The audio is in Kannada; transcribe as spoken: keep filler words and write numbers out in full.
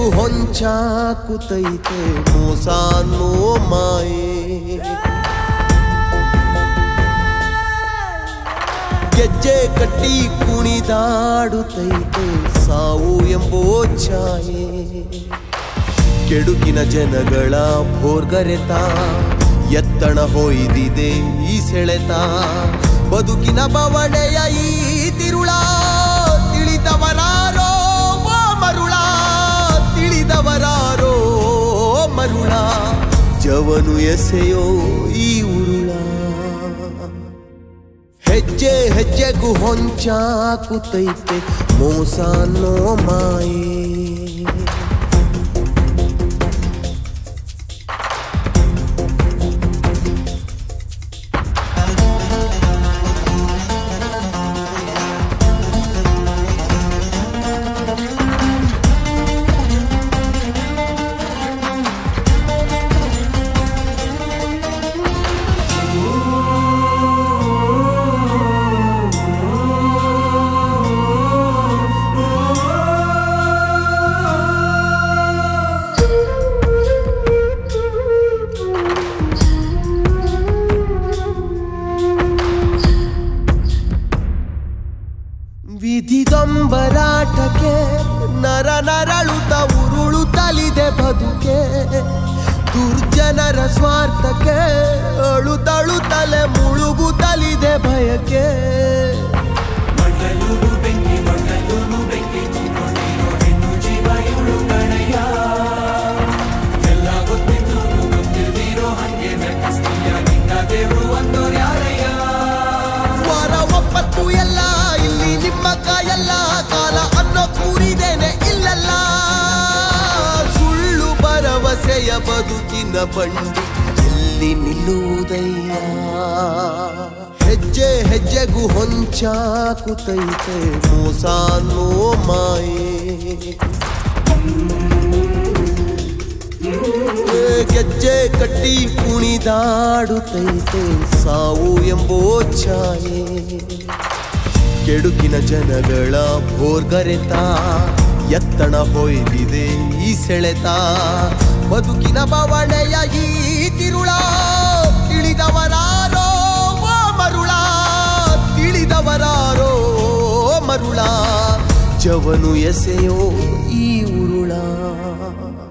ಹೊಂಚಾಕುತೈತೆ ಮೋಸ ಅನ್ನೋ ಮಾಯೆ. ಗೆಜ್ಜೆ ಕಟ್ಟಿ ಕುಣಿದಾಡುತ್ತೈತೆ ಸಾವು ಎಂಬೋ ಛಾಯೆ. ಕೆಡುಕಿನ ಜನಗಳ ಭೋರ್ಗರೆತ ಎತ್ತಣ ಹೊಯ್ದಿದೆ ಈ ಸೆಳೆತ. ಬದುಕಿನ ಬವಣೆಯ ಈ ತಿರುಳ ತಿಳಿದವರಾರೋ ಮರುಳ, ತಿಳಿದವರಾರೋ ಮರುಳ. ಜವನು ಎಸೆಯೋ ಈ ಉರುಳ. ಹೆಜ್ಜೆ ಹೆಜ್ಜೆಗೂ ಹೊಂಚಾಕುತೈತೆ ಮೋಸ ಅನ್ನೋ ಮಾಯೆ. ವಿಧಿಗಂಬರಾಟಕ್ಕೆ ನರ ನರಳುತ್ತ ಉರುಳುತ್ತಲಿದೆ ಬದುಕೆ. ದುರ್ಜನರ ಸ್ವಾರ್ಥಕ್ಕೆ ಅಳುತ್ತಳುತ್ತಲೆ ಮುಳುಗುತ್ತಲಿದೆ ಭಯಕ್ಕೆ. ವಾರ ಒಪ್ಪತ್ತು ಎಲ್ಲ ಇಲ್ಲಿ ನಿಮ್ಮ ಕಾಯಲ್ಲ, ಕಾಲ ಅನ್ನೋ ಕೂರಿದೇನೆ ಇಲ್ಲಲ್ಲ. ಸುಳ್ಳು ಭರವಸೆಯ ಬದುಕಿನ ಬಂಡಿ ಎಲ್ಲಿ ನಿಲ್ಲುವುದಯ್ಯ. ಹೆಜ್ಜೆ ಹೆಜ್ಜೆಗೂ ಹೊಂಚಾಕುತೈತೆ ಮೋಸ ಅನ್ನೋ ಮಾಯೆ. ಗೆಜ್ಜೆ ಕಟ್ಟಿ ಕುಣಿದಾಡುತ್ತೈತೆ ಸಾವು ಎಂಬೋ ಛಾಯೆ. ಕೆಡುಕಿನ ಜನಗಳ ಭೋರ್ಗರೆತ ಎತ್ತಣ ಹೊಯ್ದಿದೆ ಈ ಸೆಳೆತ. ಬದುಕಿನ ಬವಣೆಯ ಈ ತಿರುಳ ತಿಳಿದವರಾರೋ ಮರುಳ, ತಿಳಿದವರಾರೋ ಮರುಳ. ಜವನು ಎಸೆಯೋ ಈ ಉರುಳ.